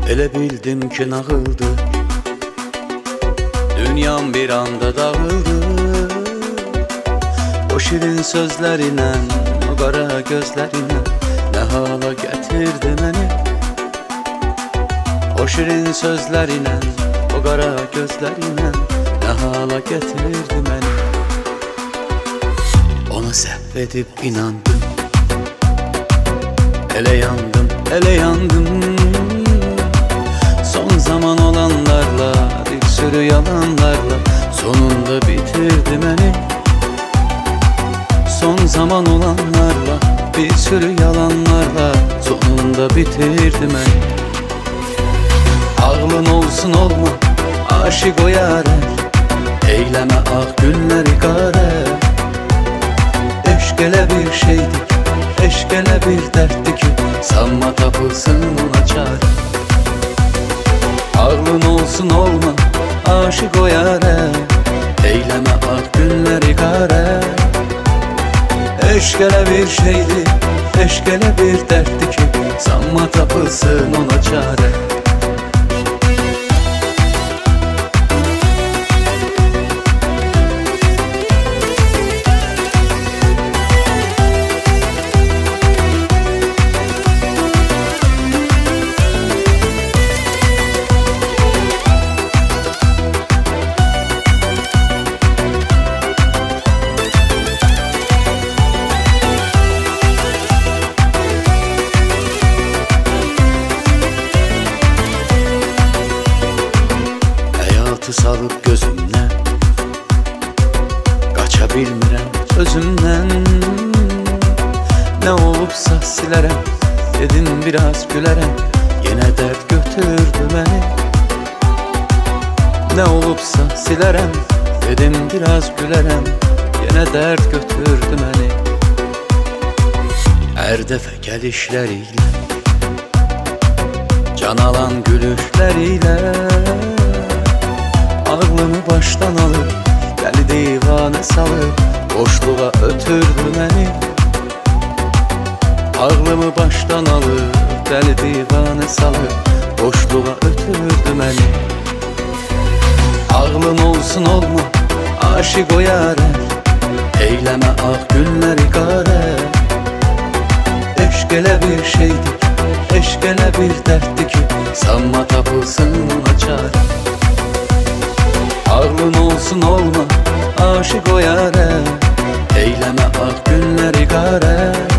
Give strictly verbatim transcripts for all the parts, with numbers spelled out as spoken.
Elə bildim ki nağıldı, dünyam bir anda dağıldı. O şirin sözlərinlə, o qara gözlərinlə nə hala gətirdi məni. O şirin sözlərinlə, o qara gözlərinlə nə hala gətirdi məni. Ona səhv edib inandım, elə yandım, elə yandım. Son zaman olanlarla, bir sürü yalanlarla sonunda bitirdi məni. Son zaman olanlarla, bir sürü yalanlarla sonunda bitirdi məni. Ağlın olsun olma, aşık o yâre, eyləmə ağ günləri qare. Eşq elə bir şeydik, eşq elə bir dərddir ki, sanma tapılsın ona çare. Ağlın olsun olma, aşık o yâre, eyləmə ağ günləri qare. Eşq elə bir şeydir, eşq elə bir dərddir ki, sanma tapılsın ona çare. Salıb gözümdən, qaça bilmirəm özümdən. Nə olubsa silərəm, dedim biraz gülərəm, yenə dərd götürdü məni. Nə olubsa silərəm, dedim biraz gülərəm, yenə dərd götürdü məni. Hər dəfə gəlişləriyle, can alan gülüşləriyle ağlımı başdan alıb, dəli divanə salıb, boşluğa ötürdü məni. Ağlımı başdan alıb, dəli divanə salıb, boşluğa ötürdü məni. Ağlın olsun olma, aşık o yâre, eyləmə ağ günləri qare. Eşq elə bir şeydik, eşq elə bir dərddir ki, sanma tapılsın ona çare. Ağlın olsun olma, aşık o yâre, eyləmə ağ günləri qare.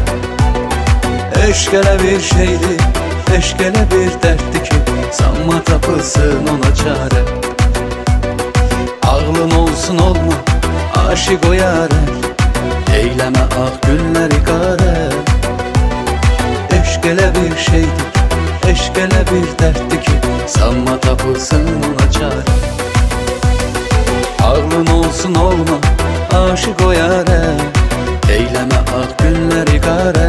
Eşq elə bir şeydir, eşq elə bir dərddir ki, sanma tapılsın ona çare. Ağlın olsun olma, aşık o yâre, eyləmə ağ günləri qare. Eşq elə bir şeydir, eşq elə bir dərddir ki, sanma tapılsın ona çare. Ağlın olsun olma, aşık o yâre, eyləmə ağ günləri qare.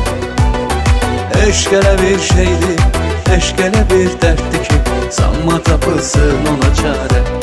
Eşq elə bir şeydir, eşq elə bir dərddir ki, sanma tapılsın ona çare.